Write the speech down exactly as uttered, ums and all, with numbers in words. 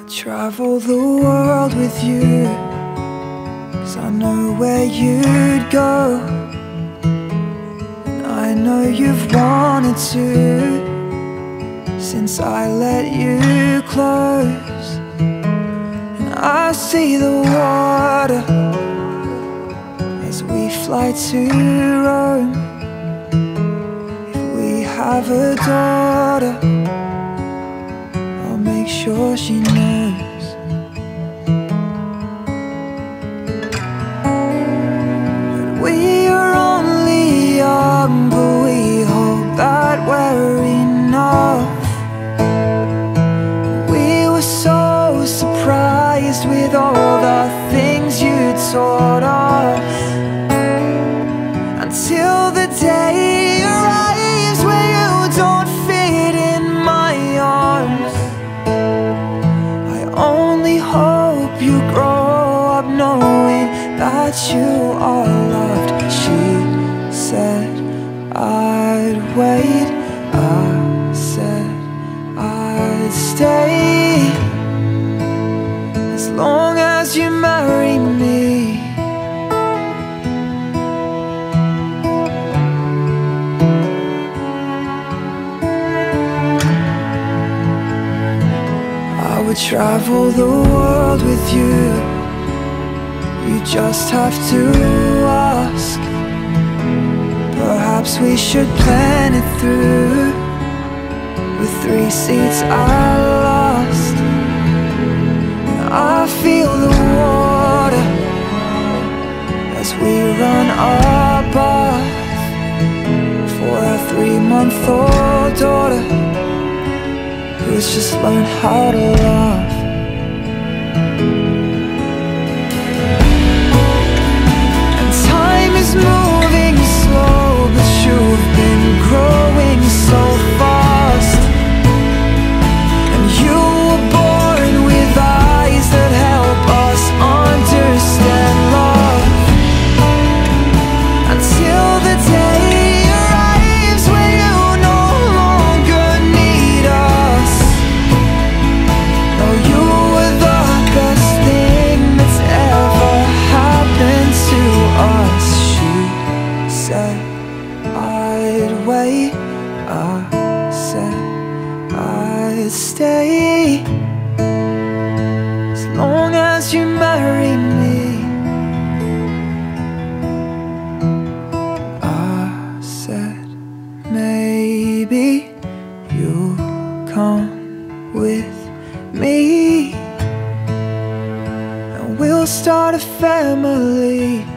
Travel the world with you, 'cause I know where you'd go, and I know you've wanted to since I let you close. And I see the water as we fly to Rome. If we have a daughter, I'll make sure she knows. That we are only young, but we hope that we're enough. We were so surprised with all the things you taught us, until the day arrives where you don't fit in my arms. I only hope you grow up knowing that you are loved. She said I'd wait, I said I'd stay, as long as you marry me. I would travel the world with you. You just have to ask. Perhaps we should plan it through. With three seats at last, I feel the water as we run our bath for our three-month-old daughter, who's just learned how to love. And time is moving slow, but you've been growing so fast. And you were born with eyes that help us understand love, until the day arrives where you no longer need us. No, you were the best thing that's ever happened to us. She said I'd wait, I said I'd stay, as long as you marry me. I said maybe you'll come with me, and we'll start a family.